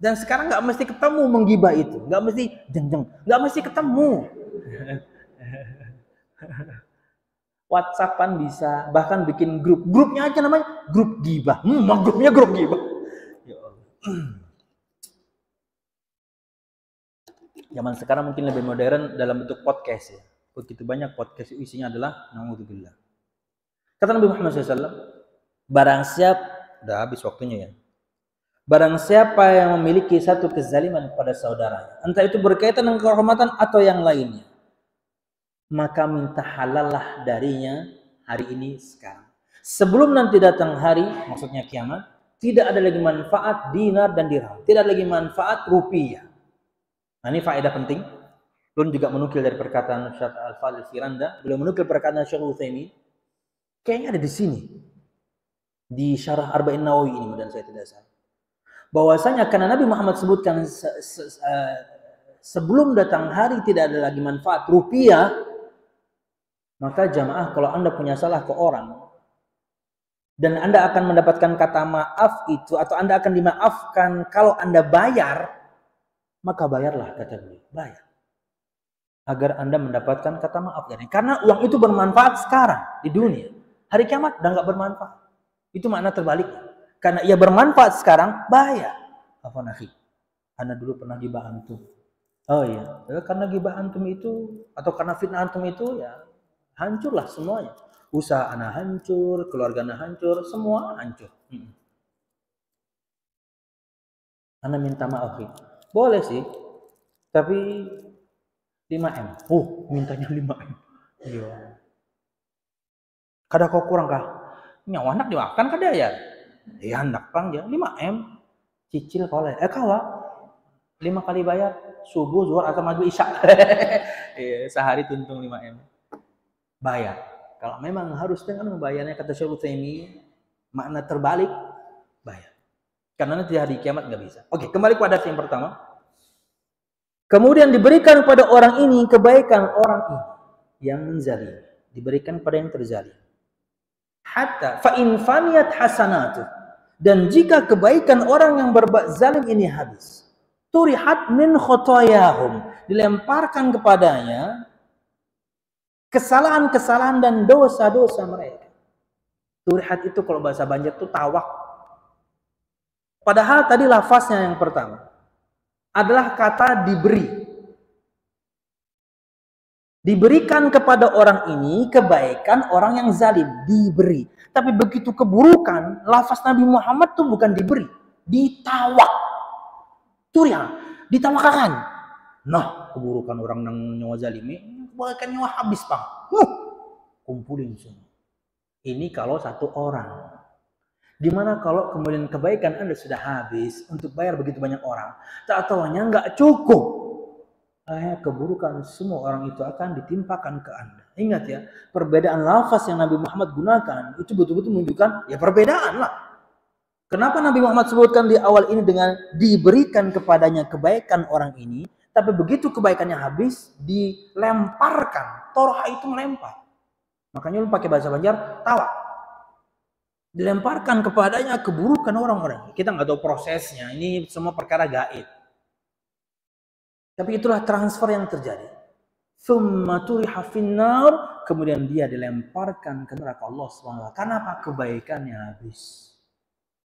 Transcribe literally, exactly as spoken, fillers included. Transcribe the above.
Dan sekarang nggak mesti ketemu menggibah itu, nggak mesti jeng-jeng, nggak mesti ketemu. WhatsAppan bisa, bahkan bikin grup. Grupnya aja namanya grup gibah. Hmm, grupnya grup gibah. Ya Allah. Zaman sekarang mungkin lebih modern dalam bentuk podcast ya. Begitu banyak podcast isinya adalah naudzubillah. Kata Nabi Muhammad shallallahu alaihi wasallam, barang siapa, udah habis waktunya ya. Barang siapa yang memiliki satu kezaliman pada saudaranya, entah itu berkaitan dengan kehormatan atau yang lainnya, maka minta halallah darinya hari ini sekarang. Sebelum nanti datang hari, maksudnya kiamat, tidak ada lagi manfaat dinar dan dirham, tidak ada lagi manfaat rupiah. Nah, ini faedah penting. Belum juga menukil dari perkataan Syekh Al-Fadhil Firanda, belum menukil perkataan Syekh Utsaimin. Kayaknya ada di sini. Di Syarah Arba'in Nawawi ini, mudah saya tidak salah. Bahwasanya karena Nabi Muhammad sebutkan se se uh, sebelum datang hari tidak ada lagi manfaat rupiah, maka jamaah kalau Anda punya salah ke orang dan Anda akan mendapatkan kata maaf itu atau Anda akan dimaafkan kalau Anda bayar, maka bayarlah, kata beliau, bayar. Agar Anda mendapatkan kata maaf dari. Karena uang itu bermanfaat sekarang di dunia. Hari kiamat udah nggak bermanfaat. Itu makna terbaliknya. Karena ia bermanfaat sekarang, bayar. Apa nakhi? Anda dulu pernah gibah antum. Oh iya, ya, karena gibah antum itu atau karena fitnah antum itu ya hancurlah semuanya. Usaha Anda hancur, keluarga Anda hancur, semua hancur. Hmm. Anda minta maaf. Boleh sih. Tapi lima M. Oh, mintanya lima M. Iya. Kada kau kurang kah? Nyawa anak dimakan kada ya? Ya hendak pang ya lima M. Cicil kau lah. Eh kawa. lima kali bayar. Subuh, zuhur, atau maghrib, isya. Iya, sehari tuntung lima M. Bayar. Kalau memang harus dengan membayarnya, kata Syekh Utsaimin, makna terbalik, bayar. Karena nanti hari kiamat nggak bisa. Oke, kembali pada yang pertama. Kemudian diberikan pada orang ini kebaikan orang ini yang menzalim, diberikan pada yang terzalim. Hatta fa in faniyat hasanatu, dan jika kebaikan orang yang berbuat zalim ini habis, turihat min khotoyahum, dilemparkan kepadanya kesalahan-kesalahan dan dosa-dosa mereka. Turihat itu kalau bahasa Banjar itu tawak. Padahal tadi lafaznya yang pertama adalah kata diberi. Diberikan kepada orang ini kebaikan orang yang zalim, diberi. Tapi begitu keburukan, lafaz Nabi Muhammad tuh bukan diberi, ditawak. Turiha, ditawakakan. Nah, keburukan orang yang nyawa zalim ini, kebaikan nyawa habis, Bang. Huh, kumpulin semua. Ini kalau satu orang. Dimana kalau kemudian kebaikan Anda sudah habis untuk bayar begitu banyak orang, tak tahunya nggak cukup. Eh, keburukan semua orang itu akan ditimpakan ke Anda. Ingat ya, perbedaan lafaz yang Nabi Muhammad gunakan itu betul-betul menunjukkan ya perbedaan lah. Kenapa Nabi Muhammad sebutkan di awal ini dengan diberikan kepadanya kebaikan orang ini, tapi begitu kebaikannya habis dilemparkan. Toroha itu melempar. Makanya lu pakai bahasa Banjar tawa. Dilemparkan kepadanya keburukan orang-orang. Kita nggak tahu prosesnya. Ini semua perkara gaib. Tapi itulah transfer yang terjadi. Tsumma turiha finnar, kemudian dia dilemparkan ke neraka Allah subhanahu wa taala. Kenapa? Kebaikannya habis.